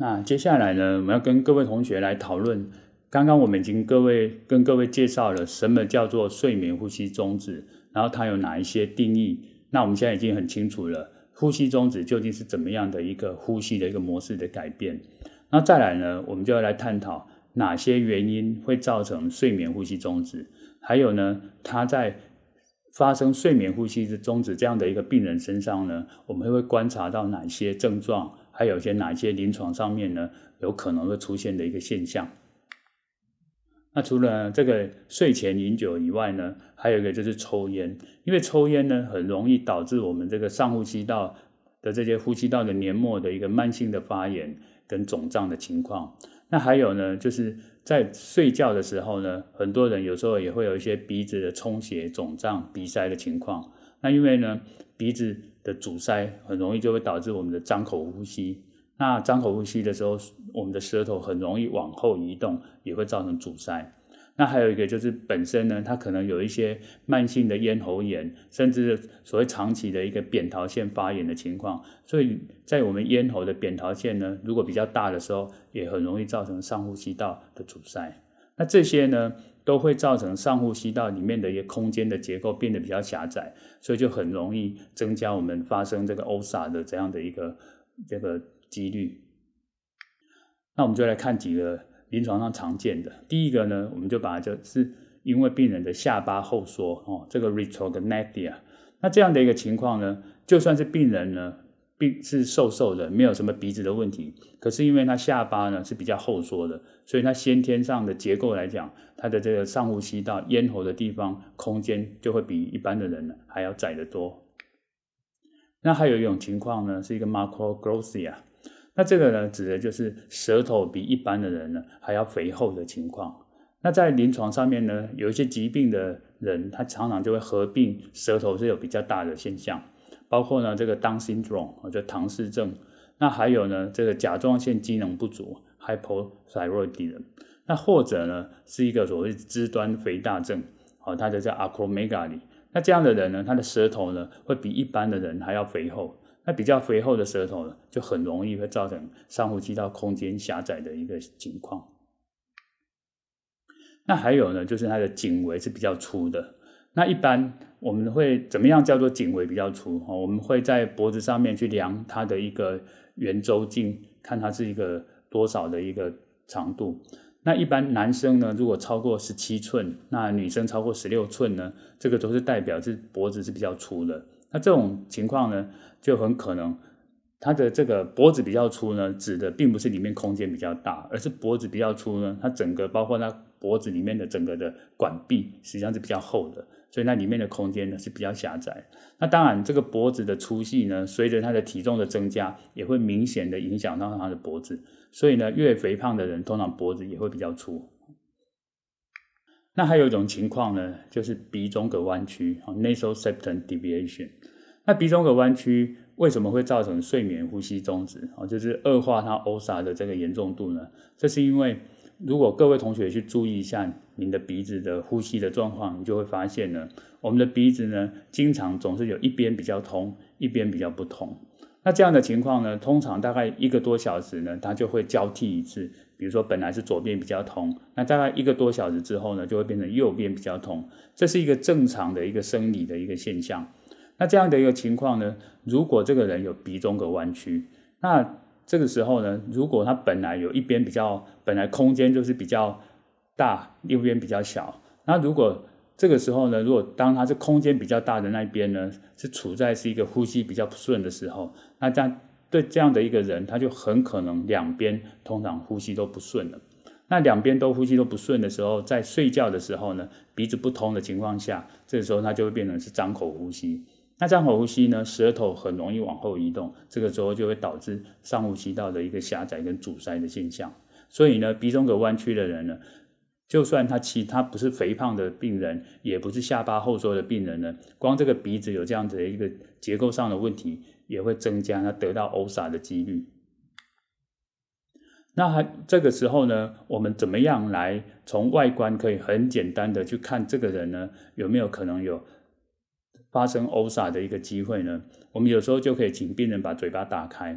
那接下来呢，我们要跟各位同学来讨论，刚刚我们已经跟各位介绍了什么叫做睡眠呼吸中止，然后它有哪一些定义。那我们现在已经很清楚了，呼吸中止究竟是怎么样的一个呼吸的一个模式的改变。那再来呢，我们就要来探讨哪些原因会造成睡眠呼吸中止，还有呢，它在发生睡眠呼吸中止这样的一个病人身上呢，我们会观察到哪些症状，还有哪些临床上面呢有可能会出现的一个现象。那除了这个睡前饮酒以外呢，还有一个就是抽烟，因为抽烟呢很容易导致我们这个上呼吸道的这些呼吸道的黏膜的一个慢性的发炎跟肿胀的情况。那还有呢，就是在睡觉的时候呢，很多人有时候也会有一些鼻子的充血、肿胀、鼻塞的情况。那因为呢，鼻子的阻塞很容易就会导致我们的张口呼吸。那张口呼吸的时候，我们的舌头很容易往后移动，也会造成阻塞。那还有一个就是本身呢，它可能有一些慢性的咽喉炎，甚至所谓长期的一个扁桃腺发炎的情况。所以在我们咽喉的扁桃腺呢，如果比较大的时候，也很容易造成上呼吸道的阻塞。那这些呢，都会造成上呼吸道里面的一个空间的结构变得比较狭窄，所以就很容易增加我们发生这个 OSA 的这样的一个几率。那我们就来看几个临床上常见的。第一个呢，我们就把它就是因为病人的下巴后缩这个 retrognathia。那这样的一个情况呢，就算是病人呢是瘦瘦的，没有什么鼻子的问题，可是因为他下巴呢是比较后缩的，所以他先天上的结构来讲，他的这个上呼吸道咽喉的地方空间就会比一般的人呢还要窄得多。那还有一种情况呢，是一个 macroglossia。那这个呢，指的就是舌头比一般的人呢还要肥厚的情况。那在临床上面呢，有一些疾病的人，他常常就会合并舌头是有比较大的现象，包括呢这个 Down syndrome， 就唐氏症。那还有呢这个甲状腺机能不足 hypothyroidism。那或者呢是一个所谓肢端肥大症，它的叫 acromegaly。那这样的人呢，他的舌头呢会比一般的人还要肥厚。那比较肥厚的舌头呢，就很容易会造成上呼吸道空间狭窄的一个情况。那还有呢，就是它的颈围是比较粗的。那一般我们会怎么样叫做颈围比较粗？我们会在脖子上面去量它的一个圆周径，看它是一个多少的一个长度。那一般男生呢，如果超过17寸，那女生超过16寸呢，这个都是代表是脖子是比较粗的。那这种情况呢，就很可能它的这个脖子比较粗呢，指的并不是里面空间比较大，而是脖子比较粗呢，它整个包括它脖子里面的整个的管壁实际上是比较厚的，所以那里面的空间呢是比较狭窄。那当然这个脖子的粗细呢，随着它的体重的增加，也会明显的影响到它的脖子，所以呢越肥胖的人通常脖子也会比较粗。那还有一种情况呢，就是鼻中隔弯曲 nasal septum deviation。 那鼻中隔弯曲为什么会造成睡眠呼吸中止，就是恶化它 OSA 的这个严重度呢？这是因为如果各位同学去注意一下您的鼻子的呼吸的状况，你就会发现呢，我们的鼻子呢经常总是有一边比较通，一边比较不通。那这样的情况呢，通常大概1个多小时呢，它就会交替一次。比如说本来是左边比较通，那大概1个多小时之后呢，就会变成右边比较通。这是一个正常的一个生理的一个现象。那这样的一个情况呢，如果这个人有鼻中隔弯曲，那这个时候呢，如果他本来有一边本来空间就是比较大，右边比较小，那如果这个时候呢，如果当他是空间比较大的那一边呢，是处在是一个呼吸比较不顺的时候，那对这样的一个人，他就很可能两边通常呼吸都不顺了。那两边都呼吸都不顺的时候，在睡觉的时候呢，鼻子不通的情况下，这个时候他就会变成是张口呼吸。那张口呼吸呢，舌头很容易往后移动，这个时候就会导致上呼吸道的一个狭窄跟阻塞的现象。所以呢，鼻中隔弯曲的人呢，就算他不是肥胖的病人，也不是下巴后缩的病人呢，光这个鼻子有这样子的一个结构上的问题，也会增加他得到 OSA 的几率。那这个时候呢，我们怎么样来从外观可以很简单的去看这个人呢，有没有可能有发生 OSA 的一个机会呢？我们有时候就可以请病人把嘴巴打开，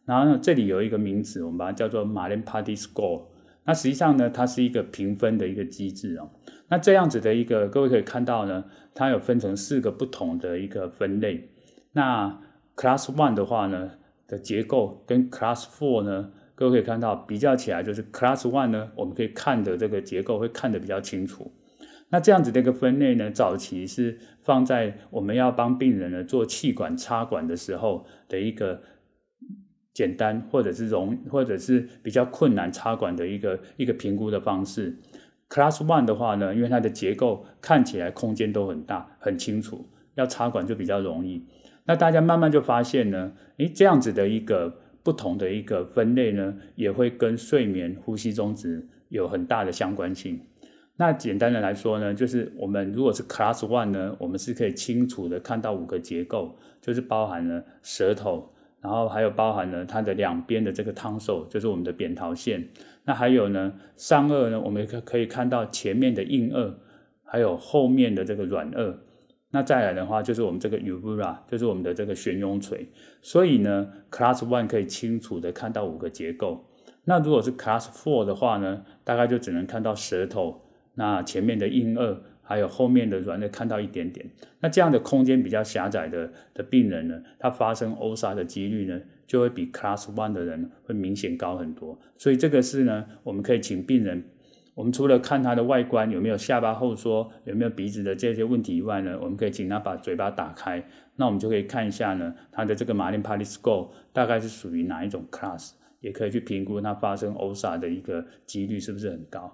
然后呢，这里有一个名词，我们把它叫做 Mallampati Score。那实际上呢，它是一个评分的一个机制哦。那这样子的一个，各位可以看到呢，它有分成4个不同的一个分类。那 Class 1的话呢的结构跟 Class 4呢，各位可以看到比较起来，就是 Class 1呢，我们可以看的这个结构会看得比较清楚。那这样子的一个分类呢，早期是放在我们要帮病人呢做气管插管的时候的一个简单或者是比较困难插管的一个评估的方式。Class 1的话呢，因为它的结构看起来空间都很大很清楚，要插管就比较容易。那大家慢慢就发现呢，这样子的一个不同的一个分类呢，也会跟睡眠呼吸中止有很大的相关性。那简单的来说呢，就是我们如果是 Class 1呢，我们是可以清楚的看到5个结构，就是包含了舌头，然后还有包含了它的两边的这个 tonsil， 就是我们的扁桃腺。那还有呢，上颚呢，我们可以看到前面的硬腭，还有后面的这个软腭。那再来的话，就是我们这个 uvula， 就是我们的这个悬雍垂。所以呢 ，Class 1可以清楚的看到5个结构。那如果是 Class 4的话呢，大概就只能看到舌头，那前面的硬腭还有后面的软腭看到一点点。那这样的空间比较狭窄的病人呢，他发生 OSA 的几率呢，就会比 Class 1的人会明显高很多。所以这个是呢，我们可以请病人，我们除了看他的外观有没有下巴后缩，有没有鼻子的这些问题以外呢，我们可以请他把嘴巴打开，那我们就可以看一下呢，他的这个 Mallampati Score 大概是属于哪一种 class， 也可以去评估他发生 OSA 的一个几率是不是很高。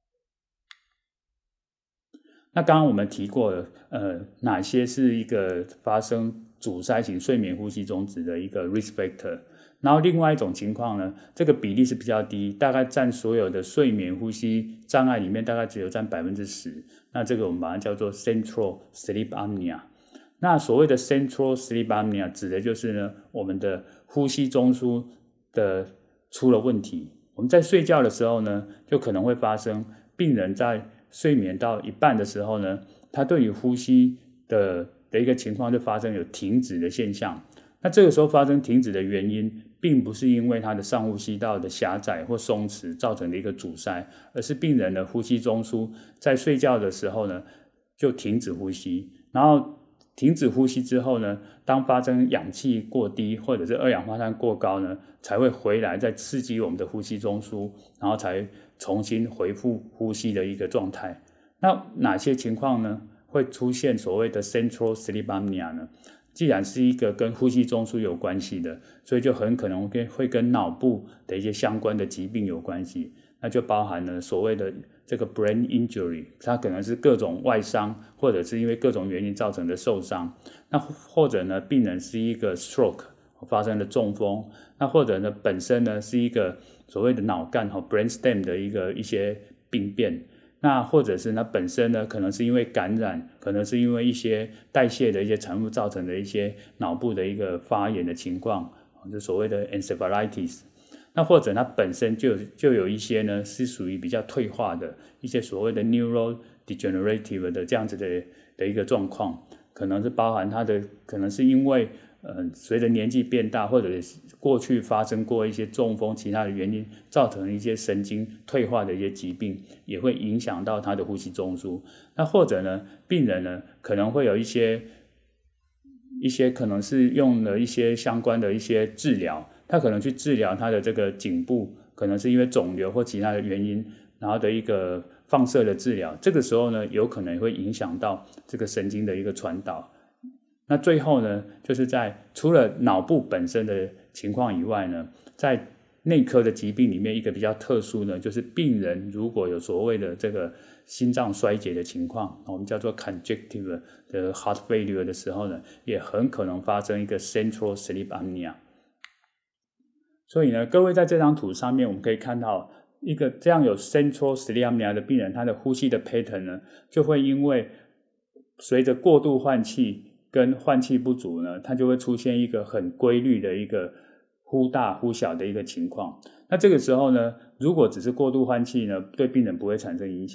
那刚刚我们提过了，哪些是一个发生阻塞型睡眠呼吸中止的一个 risk factor。然后另外一种情况呢，这个比例是比较低，大概占所有的睡眠呼吸障碍里面大概只有占 10%。那这个我们把它叫做 central sleep apnea。那所谓的 central sleep apnea 指的就是呢，我们的呼吸中枢的出了问题。我们在睡觉的时候呢，就可能会发生病人在睡眠到一半的时候呢，他对于呼吸的一个情况就发生有停止的现象。那这个时候发生停止的原因，并不是因为他的上呼吸道的狭窄或松弛造成的一个阻塞，而是病人的呼吸中枢在睡觉的时候呢，就停止呼吸。然后停止呼吸之后呢，当发生氧气过低或者是二氧化碳过高呢，才会回来再刺激我们的呼吸中枢，然后才重新恢复呼吸的一个状态。那哪些情况呢会出现所谓的 central sleep apnea 呢？既然是一个跟呼吸中枢有关系的，所以就很可能会跟脑部的一些相关的疾病有关系。那就包含了所谓的这个 brain injury， 它可能是各种外伤，或者是因为各种原因造成的受伤。那或者呢，病人是一个 stroke 发生了中风，那或者呢，本身呢是一个所谓的脑干和 brainstem 的一些病变。那或者是它本身呢，可能是因为感染，可能是因为一些代谢的一些产物造成的一些脑部的一个发炎的情况，就所谓的 encephalitis。那或者它本身就有一些呢，是属于比较退化的一些所谓的 neurodegenerative 的这样子的一个状况，可能是包含它的可能是因为随着年纪变大，或者过去发生过一些中风，其他的原因造成一些神经退化的一些疾病，也会影响到他的呼吸中枢。那或者呢，病人呢可能会有一些可能是用了一些相关的一些治疗，他可能去治疗他的这个颈部，可能是因为肿瘤或其他的原因，然后的一个放射的治疗，这个时候呢有可能会影响到这个神经的一个传导。那最后呢，就是在除了脑部本身的情况以外呢，在内科的疾病里面，一个比较特殊呢，就是病人如果有所谓的这个心脏衰竭的情况，我们叫做 congestive 的 heart failure 的时候呢，也很可能发生一个 central sleep apnea。所以呢，各位在这张图上面，我们可以看到一个这样有 central sleep apnea 的病人，他的呼吸的 pattern 呢，就会因为随着过度换气跟换气不足呢，它就会出现一个很规律的一个忽大忽小的一个情况。那这个时候呢，如果只是过度换气呢，对病人不会产生影响。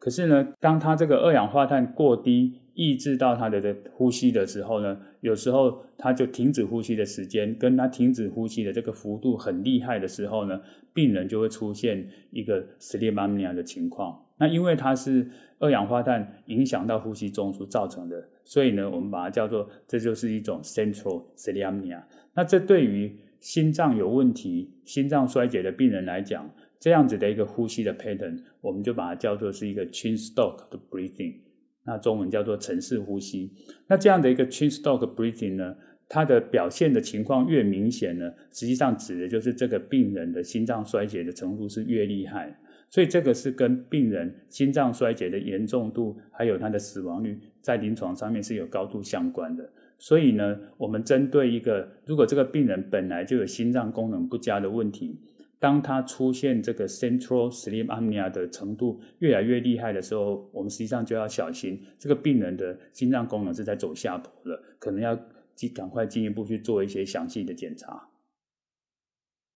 可是呢，当他这个二氧化碳过低，抑制到他的呼吸的时候呢，有时候他就停止呼吸的时间跟他停止呼吸的这个幅度很厉害的时候呢，病人就会出现一个 sleep apnea 的情况。那因为它是二氧化碳影响到呼吸中枢造成的，所以呢，我们把它叫做这就是一种 central sleep apnea。那这对于心脏有问题、心脏衰竭的病人来讲，这样子的一个呼吸的 pattern， 我们就把它叫做是一个 twin stroke 的 breathing， 那中文叫做陈氏呼吸。那这样的一个 twin stroke breathing 呢，它的表现的情况越明显呢，实际上指的就是这个病人的心脏衰竭的程度是越厉害。所以这个是跟病人心脏衰竭的严重度还有它的死亡率在临床上面是有高度相关的。所以呢，我们针对如果这个病人本来就有心脏功能不佳的问题，当他出现这个 central sleep apnea 的程度越来越厉害的时候，我们实际上就要小心这个病人的心脏功能是在走下坡了，可能要赶快进一步去做一些详细的检查。